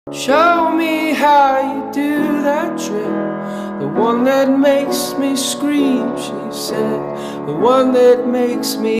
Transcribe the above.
Show me how you do that trick, the one that makes me scream, she said, the one that makes me